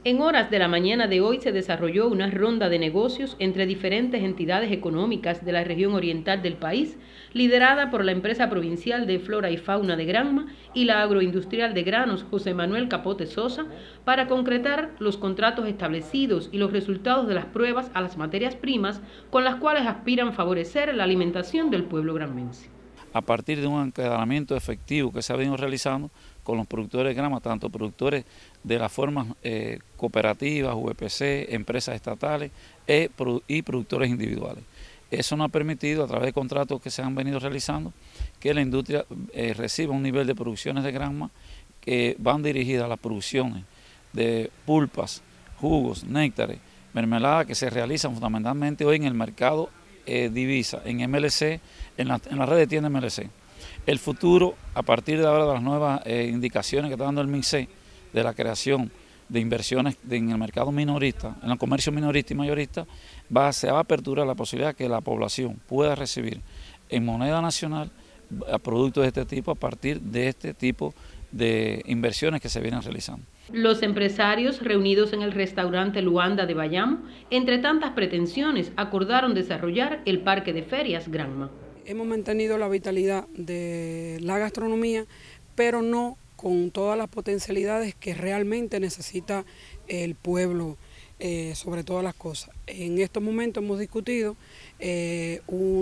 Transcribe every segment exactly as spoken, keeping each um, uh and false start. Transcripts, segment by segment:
En horas de la mañana de hoy se desarrolló una ronda de negocios entre diferentes entidades económicas de la región oriental del país, liderada por la empresa provincial de Flora y Fauna de Granma y la agroindustrial de granos José Manuel Capote Sosa, para concretar los contratos establecidos y los resultados de las pruebas a las materias primas con las cuales aspiran favorecer la alimentación del pueblo granmense. A partir de un encadenamiento efectivo que se ha venido realizando con los productores de grama, tanto productores de las formas eh, cooperativas, V P C, empresas estatales e, y productores individuales. Eso nos ha permitido, a través de contratos que se han venido realizando, que la industria eh, reciba un nivel de producciones de grama que van dirigidas a las producciones de pulpas, jugos, néctares, mermeladas que se realizan fundamentalmente hoy en el mercado Eh, divisa, en M L C, en la, en la red de tiendas M L C. El futuro, a partir de ahora de las nuevas eh, indicaciones que está dando el MINSEE, de la creación de inversiones de, en el mercado minorista, en el comercio minorista y mayorista, va, se va a aperturar la posibilidad que la población pueda recibir en moneda nacional a productos de este tipo a partir de este tipo de inversiones que se vienen realizando. Los empresarios reunidos en el restaurante Luanda de Bayamo, entre tantas pretensiones, acordaron desarrollar el parque de ferias Granma. Hemos mantenido la vitalidad de la gastronomía, pero no con todas las potencialidades que realmente necesita el pueblo, eh, sobre todas las cosas. En estos momentos hemos discutido eh,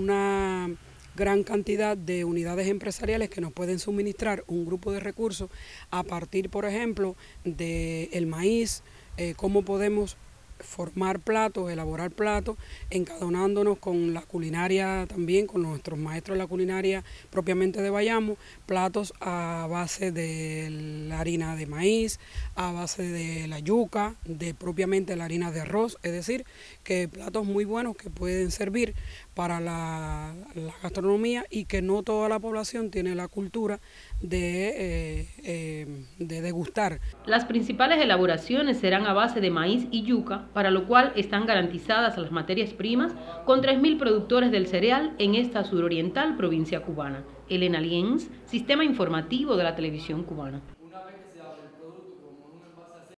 una gran cantidad de unidades empresariales que nos pueden suministrar un grupo de recursos a partir, por ejemplo, del maíz, eh, cómo podemos formar platos, elaborar platos, encadonándonos con la culinaria también, con nuestros maestros de la culinaria propiamente de Bayamo, platos a base de la harina de maíz, a base de la yuca, de propiamente la harina de arroz, es decir, que platos muy buenos que pueden servir para la, la gastronomía y que no toda la población tiene la cultura de, eh, eh, de degustar. Las principales elaboraciones serán a base de maíz y yuca, para lo cual están garantizadas las materias primas con tres mil productores del cereal en esta suroriental provincia cubana. Elena Lienz, Sistema Informativo de la Televisión Cubana.